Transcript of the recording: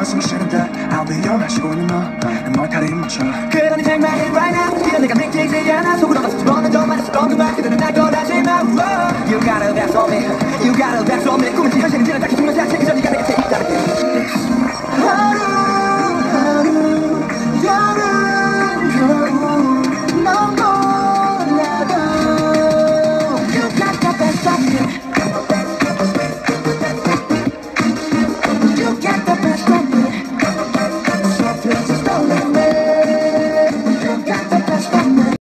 숨이 쉬는데 I'll be your man 쉬고 있는 너난 머리카락이 묻혀 그러니 take my hand right now 이런 내가 믿기지 않아 속으로 가서 집어넣은 더 많은 썩은 그대는 날 떠나지 마 You got a back for me You got a back for me 꿈은 현실인지는 딱히 중요하지 않지